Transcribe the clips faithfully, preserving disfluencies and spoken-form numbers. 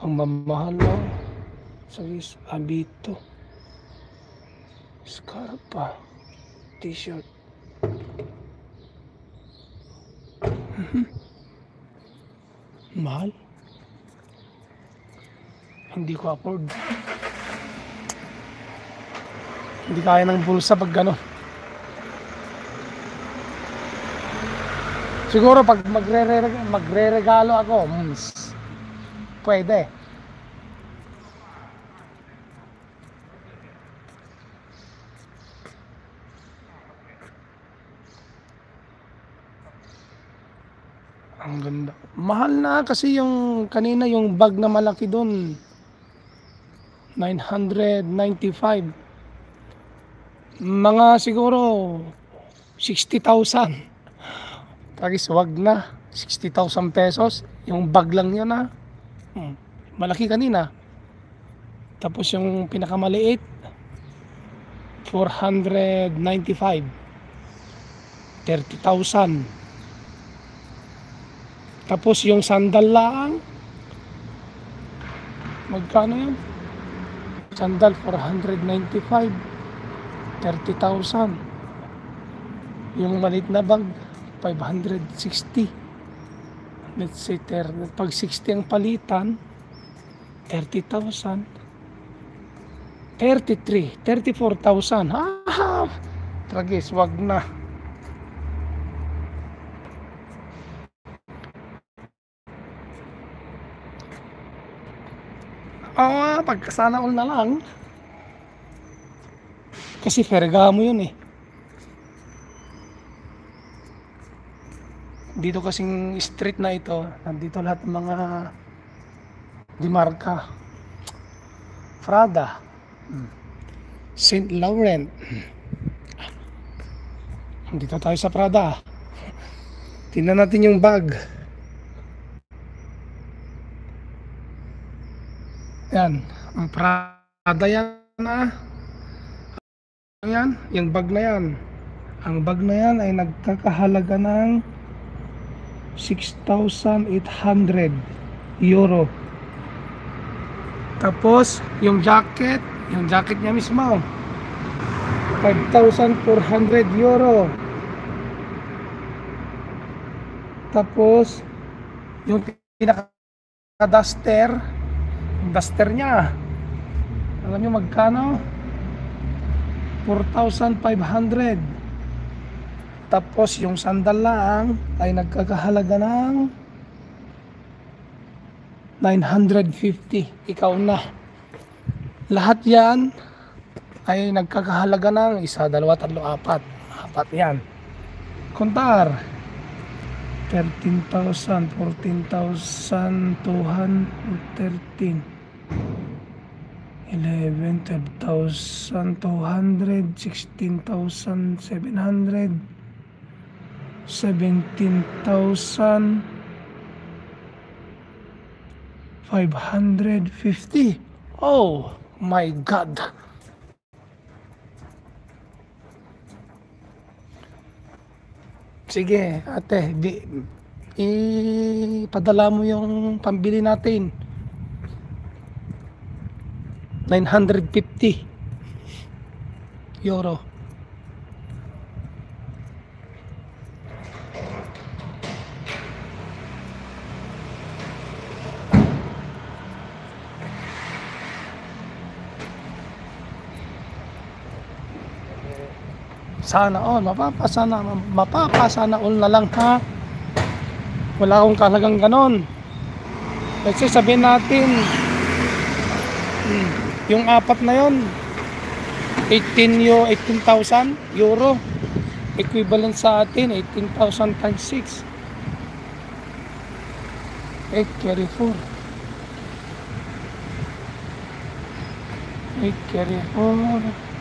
Ang mamahal na. Sagis, Abito. Scarpa. T-shirt. Mhm. Mahal. Hindi ko afford. Hindi kaya ng bulsa pag gano'n. Siguro pag magre magre-regalo ako, mm, pwede. Ang ganda. Mahal na kasi yung kanina yung bag na malaki doon. nine hundred ninety-five. Mga siguro sixty thousand. Tagis wag na. sixty thousand pesos. Yung bag lang yun ha. Hmm. Malaki kanina. Tapos yung pinakamaliit four hundred ninety-five. thirty thousand. Tapos yung sandal lang, magkano yun? Sandal four hundred ninety-five. thirty thousand. Yung maliit na bag five hundred sixty. Let's say pag sixty ang palitan, thirty thousand. thirty-three, thirty-four thousand. Ah, tragis, wag na. Ah, pagkasana all na lang. Kasi Ferragamo yun eh. Dito kasing street na ito, nandito lahat ng mga Dimarca, Prada, Saint Laurent. Dito tayo sa Prada. Tingnan natin yung bag. Yan, ang Prada yan ah. Yan, yung bag na yan. Ang bag na yan ay nagkakahalaga ng six thousand eight hundred euro. Tapos, yung jacket, yung jacket niya mismo, five thousand four hundred euro. Tapos, yung pinaka-duster, yung duster niya, alam nyo magkano? four thousand five hundred. Tapos yung sandal lang ay nagkakahalaga ng nine hundred fifty. Ikaw na. Lahat yan ay nagkakahalaga ng isa, dalawa, tatlo, apat. Apat yan. Kontar. thirteen thousand, fourteen thousand two hundred thirteen. eleven, twelve thousand two hundred, sixteen thousand seven hundred, seventeen thousand five hundred fifty. Oh my God! Sige, ate, di, ipadala mo yung pambili natin. nine hundred fifty euro. Sana all, mapapasana, mapapasana all na lang ha. Wala akong kahalagang ganon. Kasi sabihin natin, hmm, yung apat na yon, eighteen thousand euro. Equivalent sa atin, eighteen thousand times six. eight carry four. eight carry four.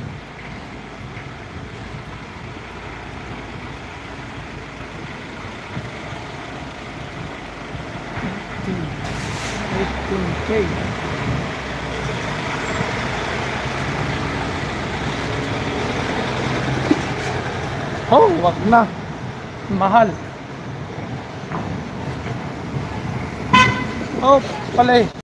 eighteen K. Oh, wag na. Mahal. Oh, pala eh.